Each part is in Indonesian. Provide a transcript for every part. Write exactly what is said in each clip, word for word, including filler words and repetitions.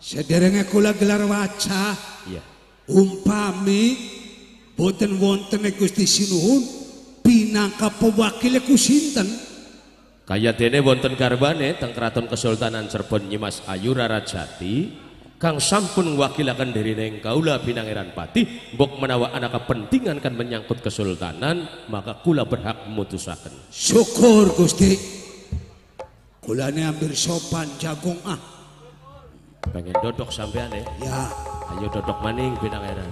Sederenge kula gelar waca. Iya. Umpami boten wonten Gusti Sinuhun pinangka pewakile ku sinten? Kaya dene wonten garbane teng Kraton Kesultanan Cirebon Nyimas Ayu Rarajati kang sampun wakilaken dirine kaula Pinangeran Patih mbok menawa ana kepentingan kan menyangkut kesultanan maka kula berhak mutusaken. Syukur Gusti. Kulane hampir sopan jagung ah. Pengen dodok sampean ya? Ya. Ayo dodok maning Pinangeran.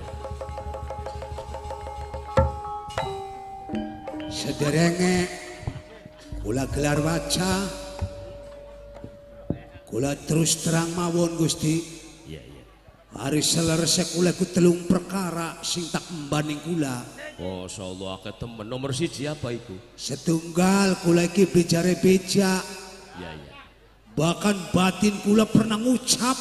Sederenge kula gelar waca, kula terus terang mawon Gusti. Iya iya. Hari selerese kula ku telung perkara sing tak mbaning kula. Masya Allah akeh temen. Nomor siji apa itu? Setunggal kula iki bejare beja. Iya iya. Bahkan batin kula pernah ngucap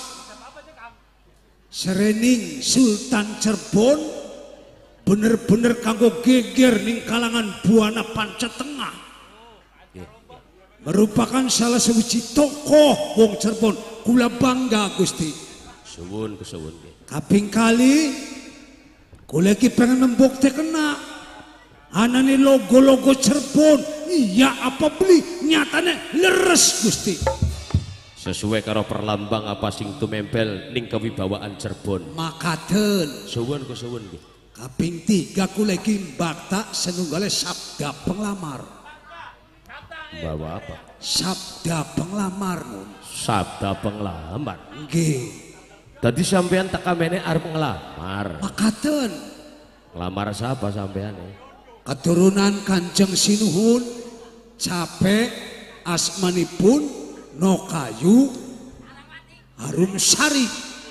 serening Sultan Cirebon bener-bener kanggo geger ning kalangan buana Panca Tengah. Merupakan salah sewiji tokoh wong Cirebon. Kula bangga Gusti. Suwun kesuwun. Kaping kali kula iki pengen nembukteun anane logo-logo Cirebon. Iya apa beli nyatane leres Gusti. Sesuai karo perlambang apa sing tumempel ning kewibawaan Cirebon. Makaten. Suwun kesuwun nggih. Kaping tiga kula iki mbakta senunggale sabda penglamar. Bawa apa? Sabda penglamar nun. Sabda penglamar. Nggih. Tadi sampean tak kamene arep ngelamar. Makaten. Ngelamar siapa sampean? Keturunan Kanjeng Sinuhun capek asmanipun Nokayu Harum Sari.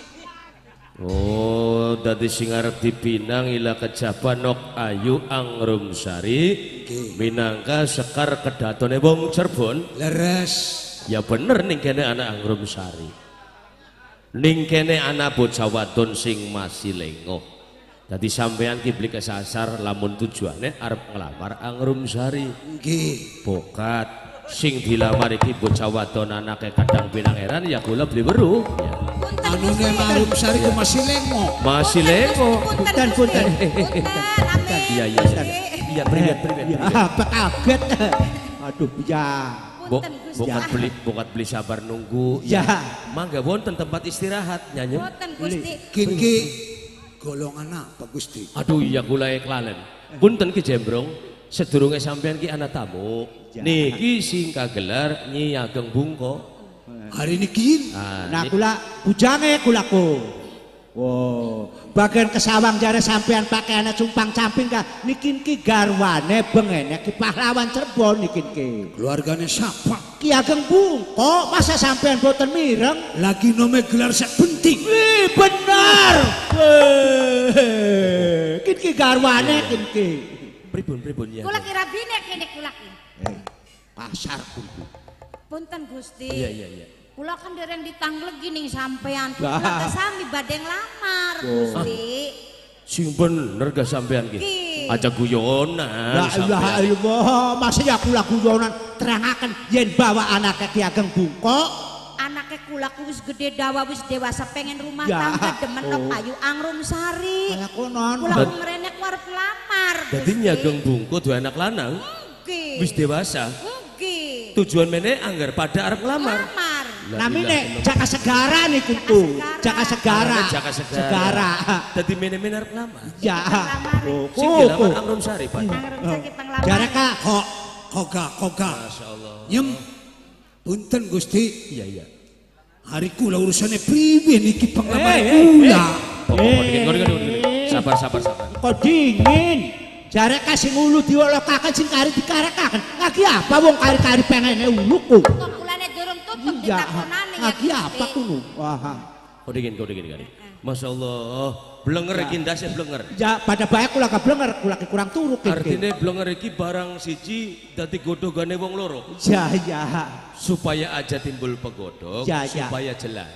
Oh, dadi sing arep dipinang ila kejaba Nok Ayu Angrum Sari minangka sekar kedatone wong Cirebon. Leres. Ya bener ning kene ana Angrum Sari. Ning kene ana bocah wadon sing masih lengoh. Dadi sampean ki beli kesasar lamun tujuane arep ngelamar Angrum Sari. Nggih. Bokat sing dilamar iki bocah wadon anake kadang Pinangeran ya kula beli weruh. Ya. Anune Angrum Sari ku masih lengo. Masih lengo. Punten punten. Iya iya iya. Iya priwet priwet. Ya apa kaget. Aduh ya. Bo, bukan beli bukan beli sabar nunggu. Ya. Mangga wonten tempat istirahat nyanyi. Boten Gusti. Kiki golongan apa Gusti? Aduh iya kula klalen. Punten Ki Jembrong, sedurunge sampean ki ana tamu. Niki sing kagelar Nyi Ageng Bungko. Hari niki Nah, Nah kula bujange kulaku. Wow, bagian kesawang jare sampean pakaiane cumpang camping ka nikin ki garwane bengene ki pahlawan Cirebon nikin ki. keluargane siapa? Ki Ageng Bungko, masa sampean boten mireng? Lagi nome gelar sak penting. Wih, benar. Wih, kin ki garwane kin ki. pripun pripun ya. Kula kira bine kene kula ki. Pasar kudu. Punten Gusti. Iya iya iya. Kula kan dereng ditangleg gini sampean. Lah. Kula teh sami badhe nglamar Gusti. Sing bener ga sampean ki? Ki. Aja guyonan. La ilaha illallah, masa ya kula guyonan terangaken yen bawa anake Ki Ageng Bungko. Anake kula ku wis gede dawa wis dewasa pengen rumah Ya. tangga demen Oh. Ayu Angrum Sari. Kaya konon. Kula ku ngrenek arep lamar. Dadi Nyi Ageng Bungko duwe anak lanang Nggih. wis dewasa. Nggih. Tujuan mene anggar pada arep ngelamar. Lamar. Namine Jaka Segara niku tuh. Jaka Segara. Arane Jaka Segara. Segara. Dadi mene-mene arep ngelamar. Ya. Oh, Sing oh, dilamar oh. Angrum Sari, Pak. Angrum Sari penglamar. Jare Kak. Kok koga koga. Masyaallah. Nyem. Punten Gusti. Iya iya. Hari kula urusane priwe niki penglamar Eh, eh, kula. Pokok dingin, dingin, dingin, dingin. Sabar sabar sabar. Kok dingin? Jare kasih ulu diolokaken sing kari dikarekaken. Lagi apa wong kari-kari pengene uluku? Kok kulane durung tutup Iya. ditakonane ya. Lagi Gusti. apa kuno? Wah. Kau dingin, kau dingin kali. Masya Allah, blenger iki ndase blenger. Ya pada bae kula kablenger, kula ki kurang turu ki. Artinya blenger iki barang siji dadi godhogane wong loro. Ya ya. Supaya aja timbul pegodhog, Ya, ya. supaya jelas.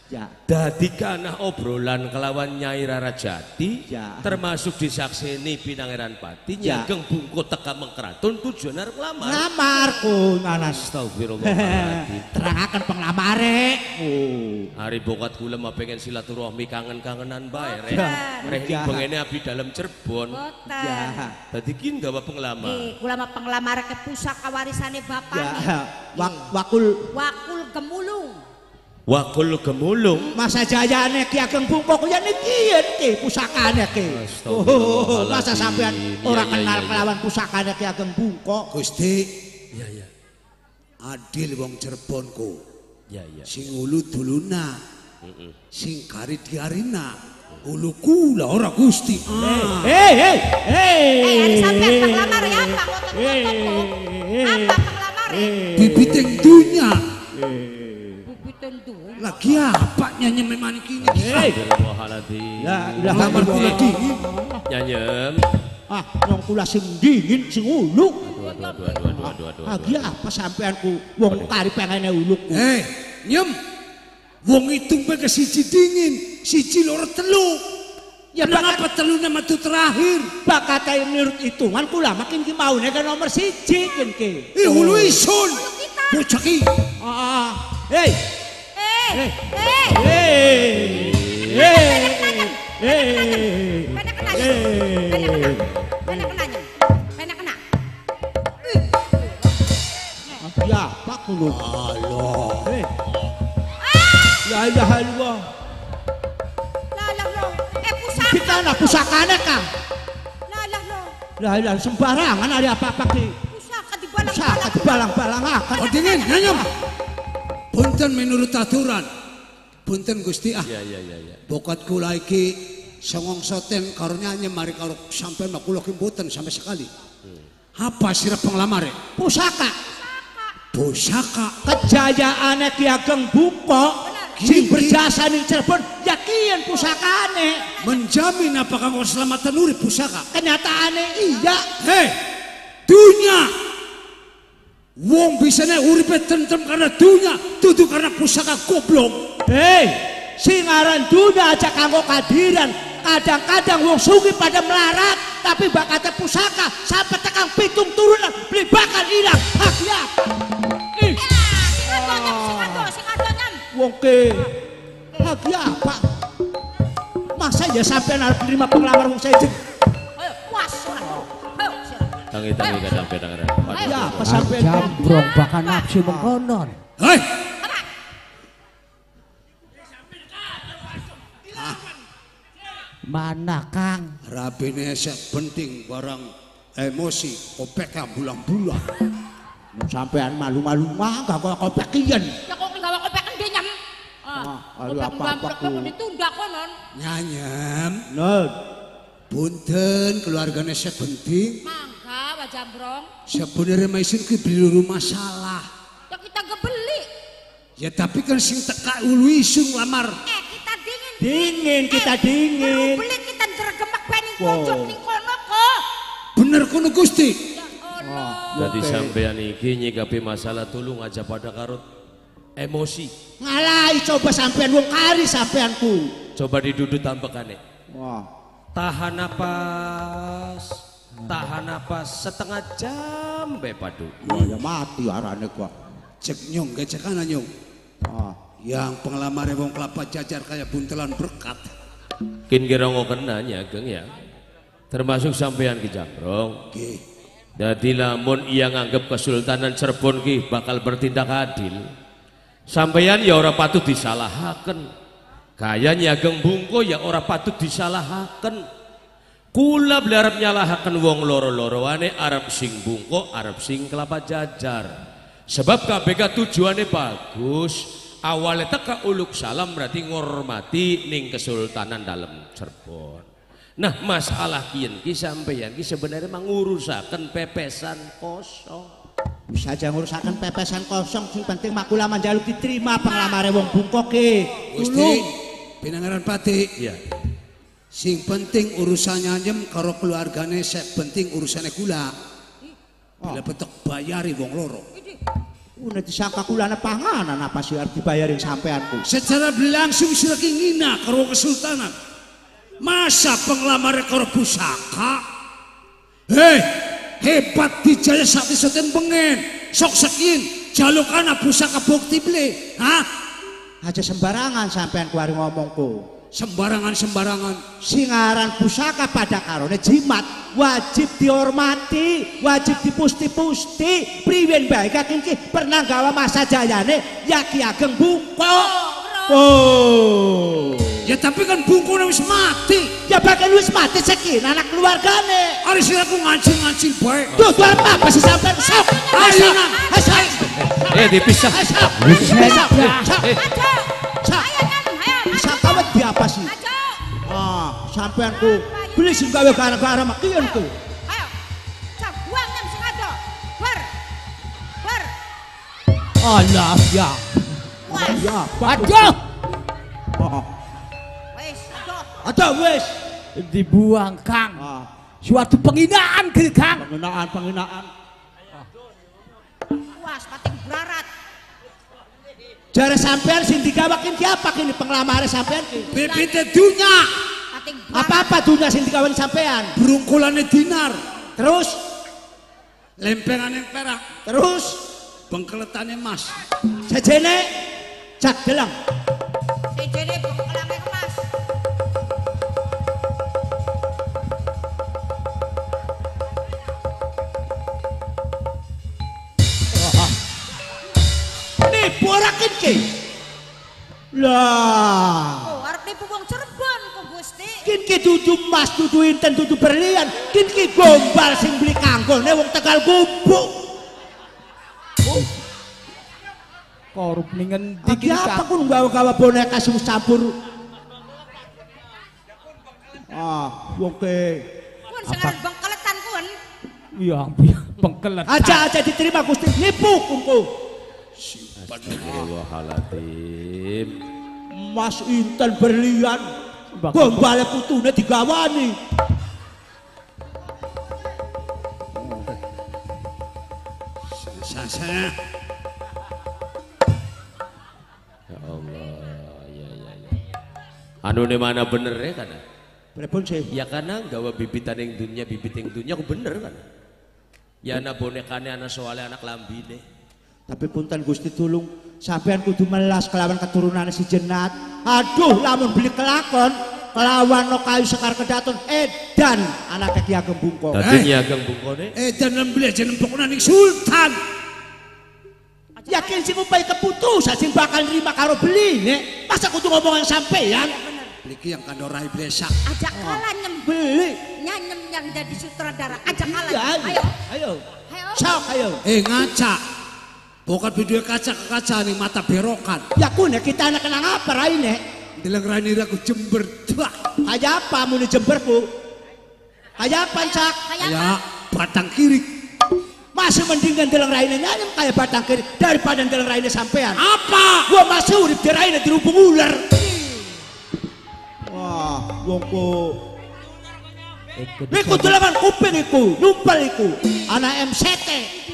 Ya. Dadi kana obrolan kelawan Nyai Rarajati Ya. termasuk disakseni Pinangeran Pati Ya. nyageng bungko teka mengkeraton tujuan arep nglamar. Nglamarku nanas. Astagfirullahaladzim. Terangaken penglamare. Oh. Hari bokat kula mah pengen silaturahmi kangen-kangenan bae rek. Ya. Rek Ya. bengene abdi dalam Cirebon. Boten. Ya. Dadi ki nggawa penglamar. Nggih, kula mah penglamar ke pusaka warisane bapak. Ya. Wak, wakul Wakul Gemulung. Wakul gemulung. masa jayane Ki Ageng Bungko ya niki iki pusakane ki. Oh, masa sampean ora Ya, ya, kenal ya, ya. kelawan pusakane Ki Ageng Bungko. Gusti, Iya iya. adil wong Cirebonku. Iya iya. Sing ulu duluna, sing kari diarina. Ulu kula ora Gusti. Ah. Hei, hei, hei. Eh, hari sampean penglamar ya, Pak. Ngotot-ngotot. Apa penglamar? Bibiteng dunya. Bibiten duwe. Lagi apa nyanyi memang kini? Hei. Astagfirullahaladzim. Ya, ilah Lamar kula dingin. Nyanyem. Ah, nyong kula sing dingin sing uluk. Aduh aduh aduh aduh aduh aduh. Lagi apa sampeanku wong kari pengene uluk. Eh, nyem. Wong itu ke siji dingin, siji loro telu. Ya Nang bakat apa telu nama tu terakhir? bakat ae menurut hitungan kula makin ki maune kan nomor siji kin ki. Eh, ulu isun. Bocah ki. Ah, ah. Hei. Eh, eh. Hei. Hei. Hei. Pena kena. Pena kena. Pena kenanya. Pena kena. Ya, Pak kulo. Allah. Hei. La ilaha illallah. Lah lah lo. Eh pusaka. Kita nak pusakane Kang. Lah lah lo. La ilaha sembarangan ada apa-apa ki. Pusaka di Pusaka balang-balang. dibalang-balangaken. Oh dingin, nyanyem. Punten menurut aturan. Punten Gusti ah. Iya iya iya iya. Bokat kula iki songong soten karo nyanyi mari karo sampai kula ki mboten sampai sekali. Apa sirah penglamare? Pusaka. Pusaka. Kejayaane Ki Ageng Bungko sing Gini. berjasa ning Cirebon ya kiyen pusakane. Menjamin apakah keselamatan urip pusaka? Kenyataane iya. Hei, dunia. Wong bisane uripe tentrem karena dunia, tutu karena pusaka goblok. Hei, sing aran dunia aja kanggo kadiran. Kadang-kadang wong sugih pada melarat, tapi bakatnya pusaka sampai tekan pitung turunan beli bakal hilang. Hak ya. Ih, Sing ado nyam, sing ado, sing ado nyam. wong ke hak ya Pak. Masa ya sampai arep nerima penglamar wong saya. Ayo, puas ora. Ayo, sira. Tangi-tangi kadang Pinangeran Pati. Ya, apa sampai Jambrong bakal nafsu mengkonon. Hei, Mana Kang? rabine sek penting barang emosi kopek bulang-bulang. sampean malu-malu mah gak kok kopek kiyen. Ya kok nggawa kopek endi nyam? Ah, aduh, kopek apa-apa ngamplek ku. kok ditunda konon. Nyanyem, Nun, punten keluarganya sek penting. Mangga Pak Jambrong. Sebenarnya maisun ki beluru masalah. Ya kita gebeli. Ya tapi kan sing teka ulu isu nglamar. Eh, kita dingin. dingin kita Eh, dingin. beli kita ngeregemak pening Wow. pojok ning kono kok. Bener kono Gusti. Ya Allah. Dadi sampean iki nyikapi masalah tulung aja pada karut emosi. Ngalai coba sampean wong kari sampeanku. Coba diduduk tampekane. Wah, Tahan napas. Tahan napas setengah jam be padu. wah ya mati arane gua. Cek nyong gak cek ana nyong. Ah, Yang penglamar wong kelapa jajar kayak buntelan berkat. Kin kira ngokena nyageng ya. Termasuk sampean Ki Jambrong. Oke. Dadi lamun ia nganggep Kesultanan Cirebon ki bakal bertindak adil. Sampeyan ya ora patut disalahaken. Kaya Nyageng Bungko ya ora patut disalahaken. Kula beli arep nyalahaken wong loro-loroane arep sing Bungko, arep sing Kelapa Jajar. Sebab K B K tujuannya bagus. Awalnya teka uluk salam berarti ngormati ning Kesultanan dalam Cirebon. Nah masalah kian ki sampeyan ki sebenarnya mengurusaken pepesan kosong. bisa aja ngurusaken pepesan kosong sing penting makula manjaluk diterima penglamare wong Bungko ki. Gusti, Pinangeran Pati. Iya. Sing penting urusannya nyem karo keluargane sek penting urusannya gula. Bila betok bayari wong loro. Una disangka kulana panganan apa sih arep dibayarin sampeanku. Secara berlangsung sira ki ngina karo kesultanan. Masa penglamar karo pusaka? Hei, hebat dijaya sak isoten pengen. Sok sekin jalukana pusaka bukti ble. Hah? Aja sembarangan sampean kuari ngomongku. Sembarangan-sembarangan. Singaran pusaka pada karone jimat wajib dihormati, wajib dipusti-pusti. Priwen bae kaking ki pernah gawa masa jayane ya Ki Ageng Bungko. Oh. Ya tapi kan Bungko wis mati. Ya bakal wis mati sekin anak keluargane. Ari sira ku ngancing-ngancing bae. Duh, tuar apa sih sampean sok. Ayo nang. Eh dipisah. Wis sok. Eh. Sakawet di apa sih? Ah, sampeanku beli sing gawe gara-gara makian ku. Ayo. Cak buang nyam sing ado. Bar. Bar. Alah ya. Wah. Ya, Aduh, Oh, Wis, ado. ada wis. dibuang Kang. Ah, Suatu penghinaan ke Kang. penghinaan penghinaan. Puas pating brarat. Jare sampean sing digawakin ki apa kini penglamare sampean ki? Bibite dunya. Pating brarat. Apa-apa dunia sing digawain sampean? Brungkulane dinar. Terus Lempengane perak. terus Bengkeletane emas. jejene cak deleng. Sejene bengkelame emas. Nipu ora ki. Lah, Oh, arep nipu wong Cirebon kok Gusti. kin ki dudu emas, dudu inten, dudu berlian. Kin ki gombal sing beli kanggone wong Tegal Gubuk. Korup ning ngendi Iki ki apa Kang? kun gawa-gawa boneka sing campur. Ah, wong ke Kun sing aran bengkeletan kun. Ya ampun, pengkelet. aja-aja diterima Gusti nipu kunku. Astagfirullahaladzim. Emas inten berlian. Gombale putune digawani. Sasa. Ya Allah, ya ya ya. Anu ne mana bener ya kan? Pripun sih? Ya karena gawa bibitan yang dunia, bibit yang dunia aku bener kan? Ya anak bonekane anak soalnya anak lambine. Tapi punten Gusti tulung sampean kudu melas kelawan keturunane si Jenat. Aduh, lamun beli kelakon kelawan no kayu sekar kedaton edan anak Ki Ageng Bungko. Tadi Ki Ageng Bungkone. Eh dan nembeli aja nempokna ning sultan. Yakin sing upai keputusan sing bakal nerima karo beli nek. Masa kudu ngomong yang sampean? Niki yang kandorai blesak. Ajak kalah nyem. Beli. Nyanyem yang jadi sutradara. Ajak kalah. Iya, Ayo. Ayo. Ayo. Sok ayo. Eh ngaca. Bukan video kaca ke kaca nih mata berokan. Ya kune kita anak kenang apa raine? Deleng rani aku jember. Dah. Kayak apa muni jemberku? Kayak apa cak? Kayak Ya apa? batang kiri. Masih mendingan deleng raine nyanyem kayak batang kiri daripada deleng raine sampean. Apa? Gua masih urip di raine dirubung ular. Wah, wongku. Iku dolanan kuping iku, nyumpel iku. Anak M C T.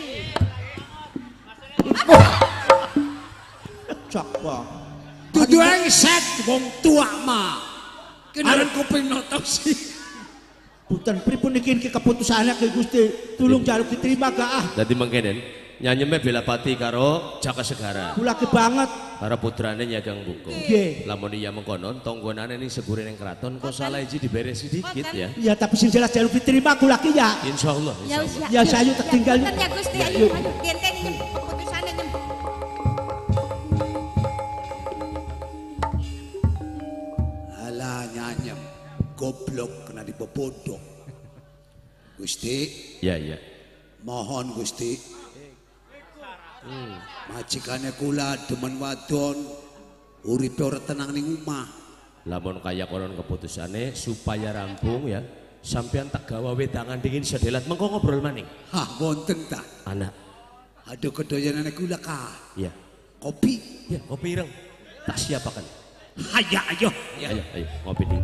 Cak wah. Dudu engset wong tua mah. Kenalan kuping notok sih. Punten pripun iki iki keputusannya ke Gusti. Tulung jaluk diterima gak ah. Dadi mengkenen nyanyeme bela pati karo Jaka Segara. Kulaki banget. Karo putrane Ki Ageng Bungko. Nggih. Lamun iya mengkonon tonggonane ning segure ning kraton kok salah iki diberesi dikit ya. Ya tapi sing jelas jaluk diterima kulaki ya. Insyaallah. Ya wis Insyaallah. Ya, sayu tak tinggal. Punten ya Gusti. Ya, Ayo, yuk. ayo. Dienteni nyem keputusane nyem. Alah nyanyem. Goblok kena dibobodok. Gusti, Ya ya. mohon Gusti. Majikannya kula demen wadon. Uripe ora tenang ning omah. Lamun kaya konon keputusane supaya rampung ya. Sampean tak gawa wedangan dingin sedelat mengko ngobrol maning. Hah, wonten ta? Anak. Aduh kedoyanane kula ka. Ya. Kopi. Ya, kopi ireng. Tak siapakan. Haya ayo. Ayo, ayo, ngopi di.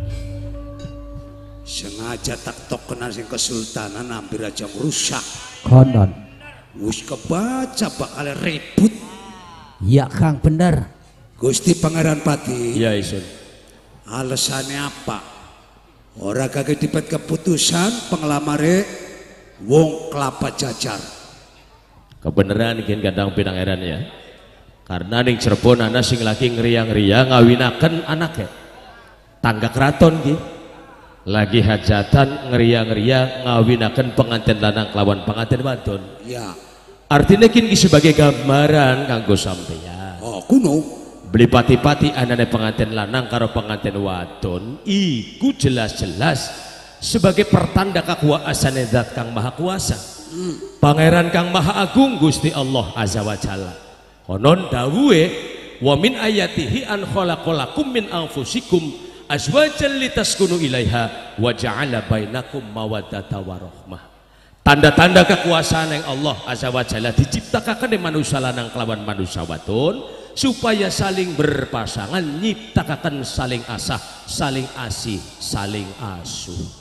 Sengaja tak tok kenal sing kesultanan hampir aja merusak. Konon. Wis kebaca bakal ribut. Iya Kang bener. Gusti Pangeran Pati. Iya Isun. Alasannya apa? Orang kagak dipet keputusan penglamare wong Kelapa Jajar. Kebenaran ingin kadang Pinangeran ya. Karena ning Cirebon ana sing lagi ngeriang-ngeriang ngawinaken anaknya. Tangga keraton ki. Lagi hajatan ngeriang-ngeriang ngawinaken pengantin lanang kelawan pengantin wadon. Ya. Artinya kini sebagai gambaran kanggo sampeyan. Oh kuno. Beli pati-pati anane pengantin lanang karo pengantin wadon iku jelas-jelas sebagai pertanda kekuasaan zat Kang Maha Kuasa. hmm. Pangeran Kang Maha Agung Gusti Allah Azza wa Jalla. Konon dawuhe wa min ayatihi an khalaqalakum min anfusikum azwajan litaskunu ilaiha wa ja'ala bainakum mawaddata warahmah. Tanda-tanda kekuasaan yang Allah Azza wa Jalla diciptakan di manusia lanang kelawan manusia wadon supaya saling berpasangan, nyiptakan saling asah, saling asih, saling asuh.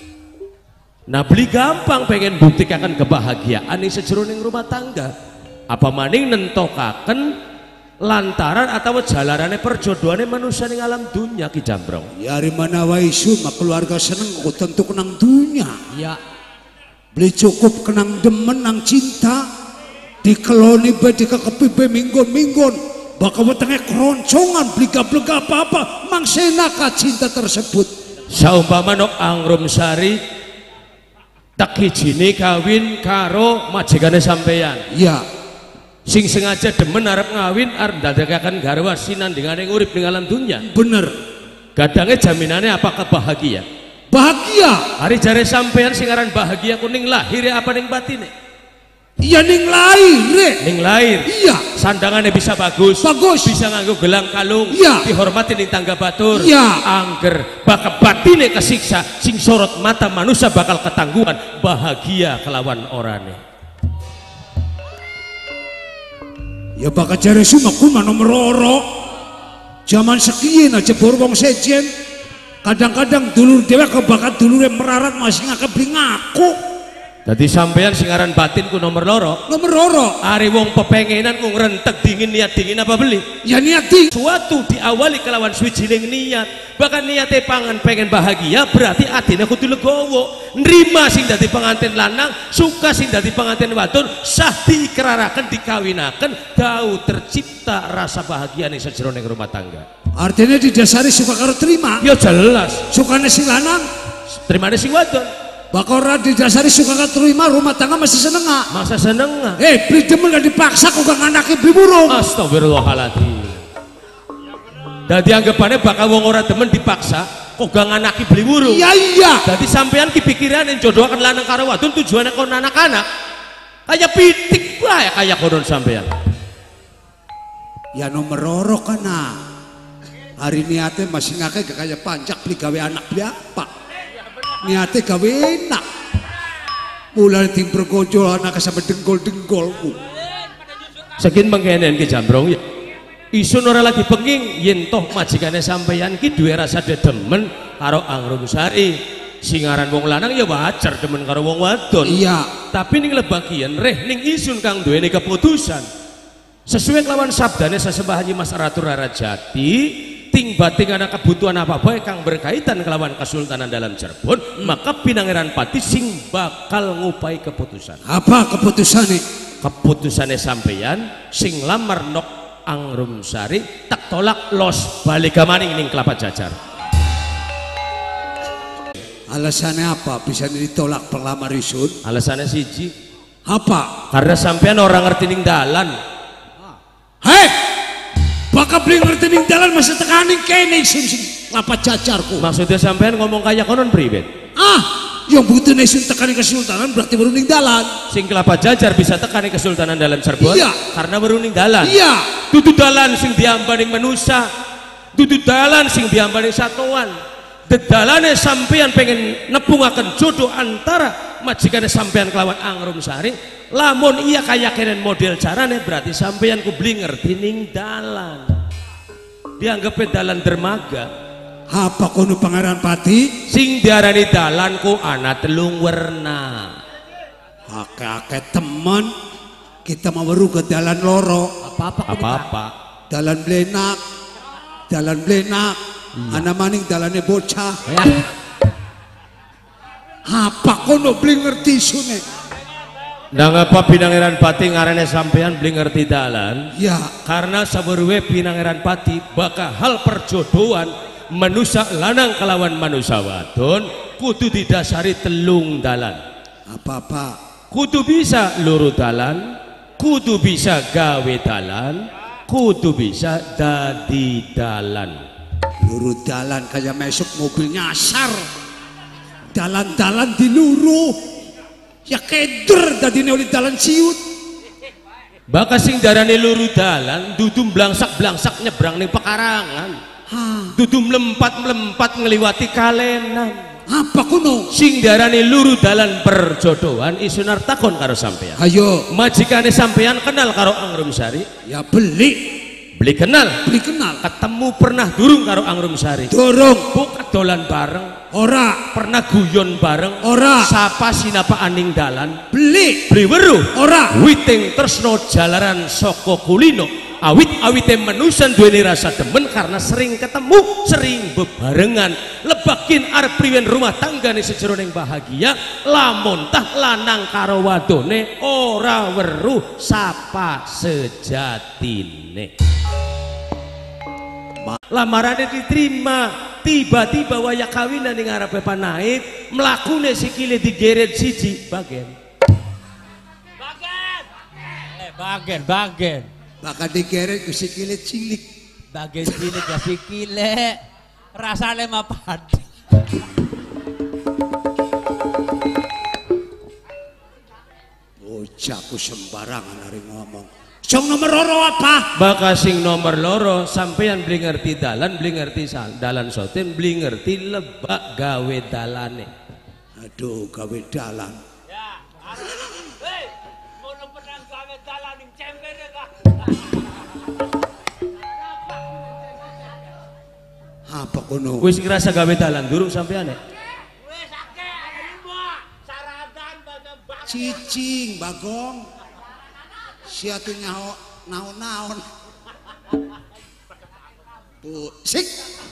Nah beli gampang pengen buktikan kebahagiaan yang sejeroning rumah tangga. Apa maning nentokaken lantaran atau jalarane perjodohane manusia ning alam dunia Ki Jambrong. Ya dari mana wae isun keluarga seneng kok tentu kenang dunia. Ya. Beli cukup kenang demen nang cinta dikeloni be dikekepi be minggon-minggon bakal wetenge keroncongan blega-blega apa-apa mangsenaka cinta tersebut. Saumpama nok Angrum Sari tak hijine kawin karo majikane sampeyan. Ya. Sing sengaja demen arep ngawin arep ndadekaken garwa sinandingane urip ning alam dunya. Bener. Gadange jaminane apakah bahagia? Bahagia. Hari jare sampean sing aran bahagia kuning lahir ya apa ning batine? Iya ning lahir. Ning lahir. Iya. Sandangannya bisa bagus. Bagus. Bisa nganggo gelang kalung. Iya. Dihormati ning tangga batur. Iya. Angger bakal batine kesiksa sing sorot mata manusia bakal ketangguhan bahagia kelawan orane. Ya bakal jare sumaku nomor loro. Zaman sekian aja baru wong sejen. Kadang-kadang dulur dewa kebakat dulur yang merarat masih ngakebli ngaku. Jadi sampean singaran batinku nomor loro. Nomor loro. Ari wong pepengenan ku ngrentek dingin niat dingin apa beli? Ya niat ding. Suatu diawali kelawan swijining niat. Bahkan niate pangan pengen bahagia berarti atine kudu legowo. Nrima sing dadi pengantin lanang, suka sing dadi pengantin wadon, sah diikraraken dikawinaken, dau tercipta rasa bahagia ning sajeroning rumah tangga. Artinya didasari suka karo terima. Ya jelas. Sukane sing lanang, Terimane sing wadon. bakal ora didasari suka karo terima rumah tangga masih seneng ah. Masa seneng ah. Eh, beli demen gak dipaksa kok gak nganaki beli burung. Astagfirullahaladzim. Dadi anggapannya bakal wong ora demen dipaksa kok gak nganaki beli burung. Iya iya. Dadi sampean ki pikiran yang jodoh akan lanang karo wadon tujuannya kon anak-anak. Kayak pitik wae kayak konon sampean. Ya nomor loro kana. Hari niatnya masih ngake gak kayak panjak beli gawe anak beli apa. Niatnya gawe enak. Mulai tim bergojol anak sampai dengkol-dengkolku. Sekin mengkenen Ki Jambrong ya. Isun ora lagi penging yen toh majikane sampeyan ki duwe rasa demen karo Angrum Sari. Singaran wong lanang ya wajar demen karo wong wadon. Iya. Tapi ning lebagian reh ning isun kang duweni keputusan. Sesuai kelawan sabdane Sesembah Nyimas Ratu Rarajati, ting bating ana kebutuhan apa-apa kang berkaitan kelawan Kesultanan dalam Cirebon, hmm. maka Pinangeran Pati sing bakal ngupai keputusan. Apa keputusannya? Keputusannya sampeyan sing lamar nok Angrum Sari tak tolak los balik maning ning Kelapa Jajar. Alasannya apa bisa ditolak pelamar isun? Alasannya siji. Apa? Karena sampean orang ngerti ning dalan. Hei, bakal beli ngerti ning dalan masih tekaning kene isun sing Kelapa Jajarku. Maksudnya sampean ngomong kayak konon pribet? Ah, yang butuh isun tekaning kesultanan berarti baru ning dalan. Sing Kelapa Jajar bisa tekaning Kesultanan dalam Cirebon? Iya. Karena baru ning dalan. Iya. Dudu dalan sing diambaning manusia, dudu dalan sing diambaning satuan. Dedalane sampean pengen nepungaken jodoh antara majikane sampean kelawan Angrum Sari. Lamun iya kaya kenen model carane berarti sampean ku beli ngerti ning dalan. Dianggap dalan dermaga. Apa kono Pangeran Pati? Sing diarani dalan ku ana telung werna. Ake-ake temen kita mau weru ke dalan loro. Apa-apa kuwi, Kang? Apa-apa. Dalan blenak. Dalan blenak. Ana maning dalane bocah. Ya. Apa kono beli ngerti sune? Nang apa Pinangeran Pati ngarane sampean beli ngerti dalan? Ya, Karena saberuwe Pinangeran Pati baka hal perjodohan manusia lanang kelawan manusia wadon kudu didasari telung dalan. apa-apa. Kudu bisa luru dalan, kudu bisa gawe dalan, kudu bisa dadi dalan. Luru dalan kayak mesuk mobil nyasar. Dalan-dalan di luru. Ya keder dadi oleh dalan siut. Baka sing darane luru dalan dudu blangsak-blangsak nyebrang ning pekarangan. Dudu mlempat-mlempat ngliwati kalenan. Apa kuno? Sing darane luru dalan perjodohan isunar takon karo sampean. Ayo, Majikane sampean kenal karo Angrum Sari? ya beli. Beli kenal. Beli kenal. Ketemu pernah durung karo Angrum Sari? Dorong. Buka dolan bareng. Ora. Pernah guyon bareng. Ora. Sapa sinapa aning dalan? Beli. Beli weruh. Ora. Witing tresno jalaran saka kulino. Awit-awite manusia duweni rasa demen karena sering ketemu, sering bebarengan. Lebakin arep priwen rumah tanggane sejroning bahagia, lamun tah lanang karo wadone ora weruh sapa sejatine. Lamarannya diterima, tiba-tiba waya kawinan ning ngarepe panaik, mlakune sikile digeret siji bagen. Bagen. Eh, bagen, bagen. Maka digeret ke sikile cilik. Bagen cilik ya sikile. Rasane mah padha. Bocahku sembarangan hari ngomong. Song nomor loro apa? Baka sing nomor loro sampeyan beli ngerti dalan, beli ngerti dalan soten, beli ngerti lebak gawe dalane. Aduh, gawe dalan. Ya, hei, ngono pedang gawe dalan ning cempere kah? Apa kono? Wis ngerasa gawe dalan durung sampeyan? Wis akeh lima saradan banyak banget. Cicing, Bagong. Siatu nyaho naon-naon. Bu, sik.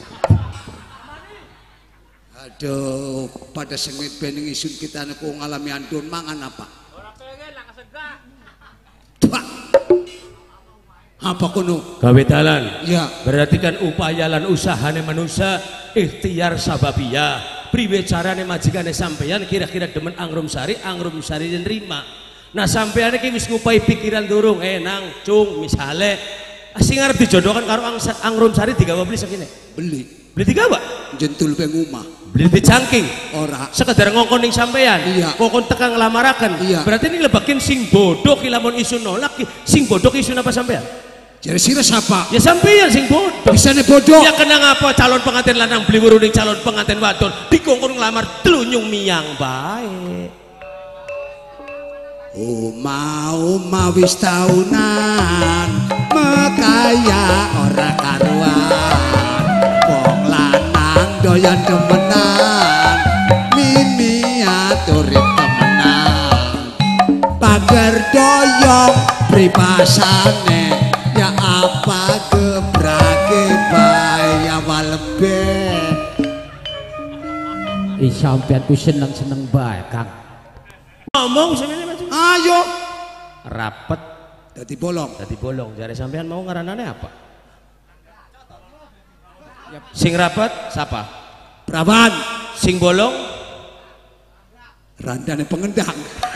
Aduh, pada sengit bening isun kita niku ngalami andun mangan apa? Ora pengen lah kesegak. Tuh. Apa kono? Gawe dalan. Ya, Berarti kan upaya lan usahane manusia ikhtiar sababia. Priwe carane majikane sampeyan kira-kira demen Angrum Sari, Angrum Sari nerima. Nah sampeyan iki wis ngupahi pikiran durung eh nang cung misale sing arep dijodohkan karo Angrum Sari digawa beli sakine. beli. Beli digawa? Jentul peng omah. Beli dicangking. Ora. Sekedar ngongkon ning sampeyan. Iya. Ngongkon tekan nglamaraken. Iya. Berarti ini lebakin sing bodoh ki lamun isu nolak ki. Sing bodoh ki isu apa sampeyan? Jadi sira siapa? Ya sampeyan sing bodoh. Bisane bodoh. Ya kena ngapa calon pengantin lanang beli weruning calon pengantin wadon dikongkon nglamar tlunyung miyang bae. Uma uma wis taunan mekaya ora karuan wong lanang doyan demenan mimiat urip temenan pager doyong pripasane ya apa gebrake bae ya walebe. Ih sampean ku seneng-seneng bae, Kang. Ngomong sebenarnya macam Ayo rapet dadi bolong. tadi bolong jare sampean mau ngaranane apa? Sing rapet siapa? Prawan Sing bolong randane pengendang.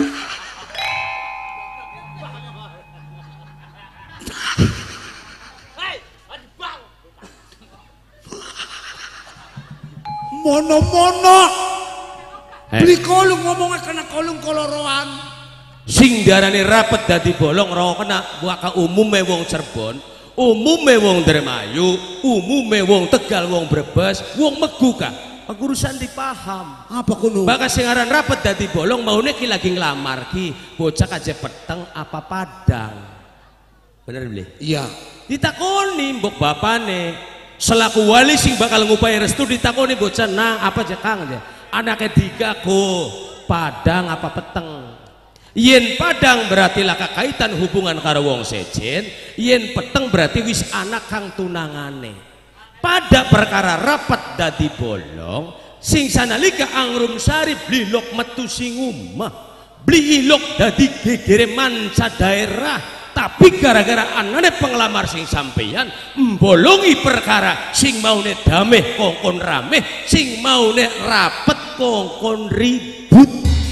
Mono-mono. Eh. Beli kolung ngomongnya kena kolung koloroan. sing darane rapet dadi bolong ora kena waka umume wong Cirebon, umume wong Indramayu, umume wong Tegal, wong Brebes, wong Meguka. Pengurusan dipaham. Apa kuno? Bakal sing aran rapet dadi bolong maune ki lagi nglamar ki bocah kaje peteng apa Padang. Bener beli? Iya. Ditakoni mbok bapane selaku wali sing bakal ngupahi restu ditakoni bocah nang apa aja Kang aja. Anaknya tiga go Padang apa peteng. Yen padang berarti laka kaitan hubungan karo wong sejen, yen peteng berarti wis anak kang tunangane. Pada perkara rapat dadi bolong, sing sanalika angrum sari blilok metu sing umah, beli ilok dadi gegere manca daerah. Tapi gara-gara anane penglamar sing sampeyan mbolongi perkara sing maune dameh kongkon rameh, sing maune rapet kongkon ribut.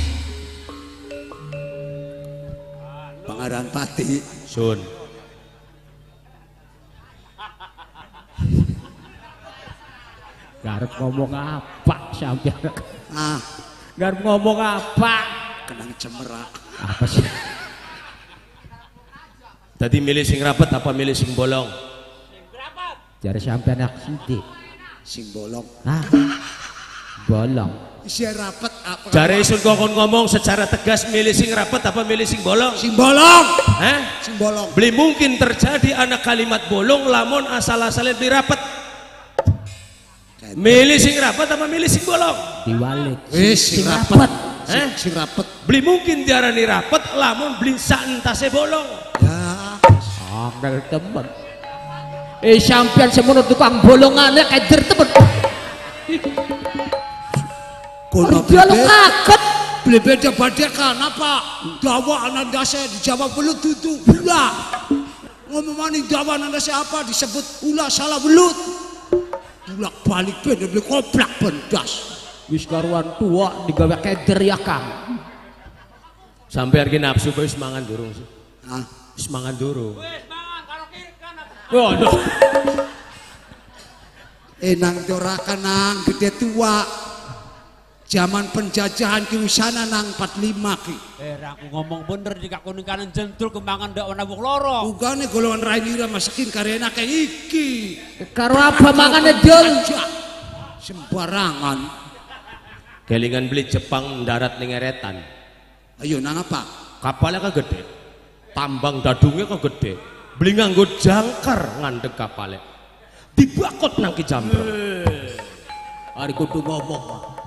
Pangaran Pati Sun Garep ngomong apa sampean? ah Garep ngomong apa? kenang cemerak Apa sih? tadi milih sing rapet apa milih sing bolong? Jare sampean ak sithik. sing bolong Ah. Bolong. isi rapet apa Jare isun kokon ngomong secara tegas milih sing rapet apa milih sing bolong? sing bolong Hah? sing bolong Beli mungkin terjadi anak kalimat bolong lamun asal-asalnya beli rapet. Milih sing rapet apa milih sing bolong? Diwalik. wis sing rapet Hah? sing, sing rapet Beli mungkin diarani rapet lamun beli saentase bolong. ya Angel temen. Eh sampean semono tukang bolongane keder temen. kono Dia lo bebek kaget. beli beda badekan apa dawa anandase dijawab belut tutu ula ngomong maning dawa anandase apa disebut ula salah belut bulak balik beda beli koplak pendas Wis karuan tua digawe keder ya Kang. Sampai hari nafsu kok wis mangan durung sih. ah Wis mangan durung. Waduh. enang dorakan nang gede tua zaman penjajahan ki wisana nang empat puluh lima ki Eh, aku ngomong bener di kuning kanan jentul kembangan ndak ana wong loro. ugane golongan rainira masakin karena kayak iki Karo apa mangane dol? aja sembarangan Kelingan beli Jepang darat ning eretan. ayo nang apa Kapalnya kan gede. Tambang dadungnya kan gede. Beli nganggo jangkar ngandeg kapalnya. Dibakot nang ki jambro. Ari kudu ngomong.